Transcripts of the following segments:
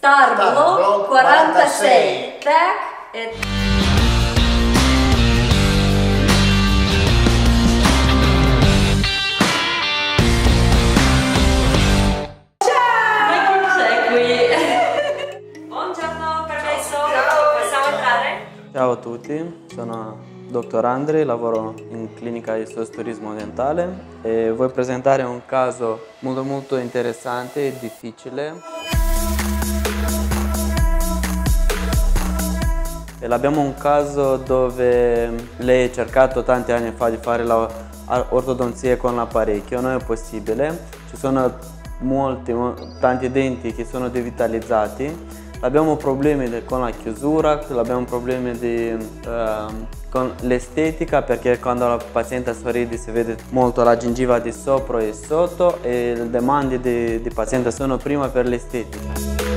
Starblock 46. Tac e... Ciao a tutti, sono Dr. Andrei, lavoro in clinica di sosturismo dentale e voglio presentare un caso molto interessante e difficile. Abbiamo un caso dove lei ha cercato tanti anni fa di fare l'ortodonzia con l'apparecchio, non è possibile, ci sono tanti denti che sono devitalizzati. Abbiamo problemi con la chiusura, abbiamo problemi con l'estetica, perché quando la paziente sorride si vede molto la gengiva di sopra e sotto, e le domande di paziente sono prima per l'estetica.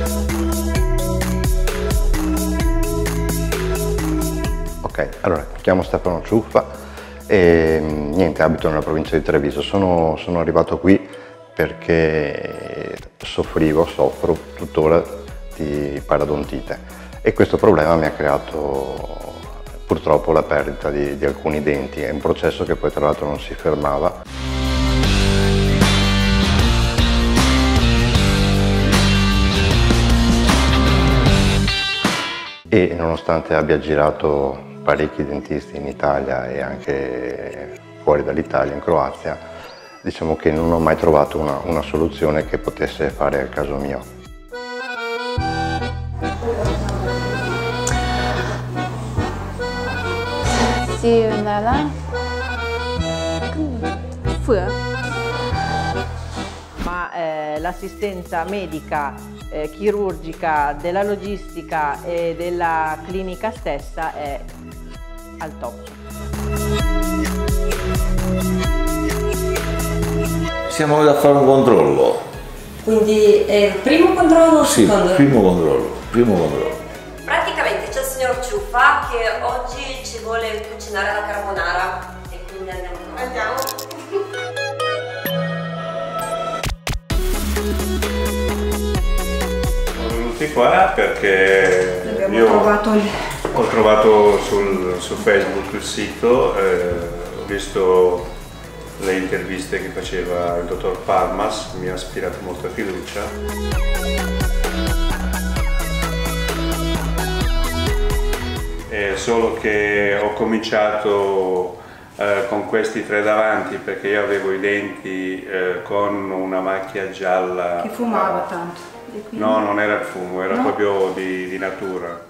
Ok, allora mi chiamo Stefano Ciuffa e niente, abito nella provincia di Treviso. Sono arrivato qui perché soffro tuttora di parodontite e questo problema mi ha creato purtroppo la perdita di alcuni denti. È un processo che poi tra l'altro non si fermava. E nonostante abbia girato parecchi dentisti in Italia e anche fuori dall'Italia, in Croazia, diciamo che non ho mai trovato una soluzione che potesse fare al caso mio. Ma l'assistenza medica, chirurgica, della logistica e della clinica stessa è al top. Siamo venuti a fare un controllo. Quindi è il primo controllo o il secondo? Sì, primo controllo. Praticamente c'è il signor Ciuffa che oggi ci vuole cucinare la carbonara e quindi andiamo. Siamo venuti qua perché ho trovato su Facebook il sito, ho visto le interviste che faceva il dottor Palmas, mi ha ispirato molta fiducia. Solo che ho cominciato con questi tre davanti perché io avevo i denti con una macchia gialla. Che fumava tanto? No, non era il fumo, era proprio di natura.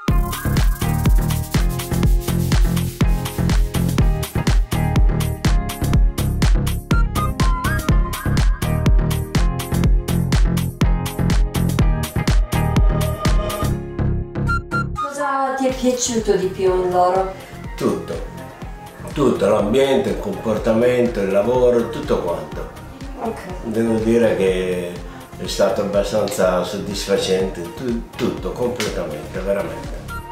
Cosa ti è piaciuto di più in loro? Tutto, l'ambiente, il comportamento, il lavoro, tutto quanto. Okay. Devo dire che è stato abbastanza soddisfacente, tutto, completamente, veramente.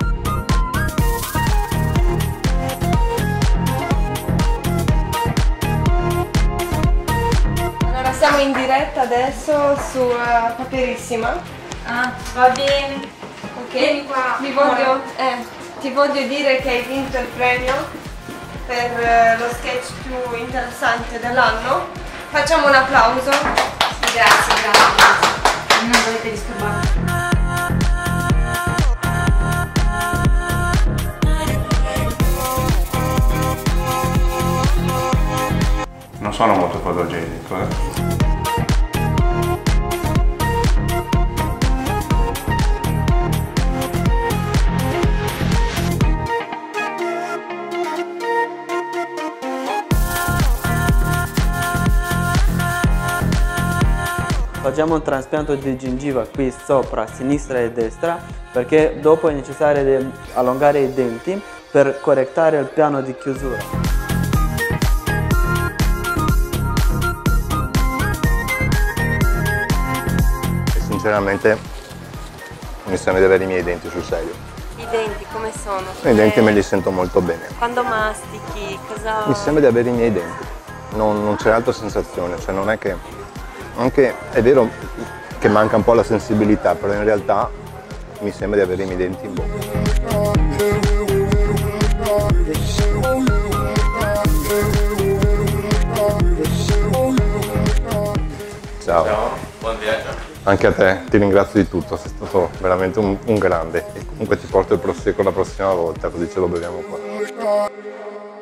Allora siamo in diretta adesso su Paperissima. Ah, va bene. Ok, ti voglio dire che hai vinto il premio per lo sketch più interessante dell'anno. Facciamo un applauso. Grazie. Non dovete disturbare. Non sono molto fotogenico, Facciamo un traspianto di gengiva qui sopra, a sinistra e a destra, perché dopo è necessario allungare i denti per correttare il piano di chiusura. E sinceramente mi sembra di avere i miei denti sul serio. I denti come sono? I denti me li sento molto bene. Quando mastichi, cosa... Mi sembra di avere i miei denti. Non c'è altra sensazione, cioè non è che... Anche, è vero, che manca un po' la sensibilità, però in realtà mi sembra di avere i miei denti in bocca. Ciao. Ciao, buon viaggio. Anche a te, ti ringrazio di tutto, sei stato veramente un grande e comunque ti porto il prosecco la prossima volta, così ce lo beviamo qua.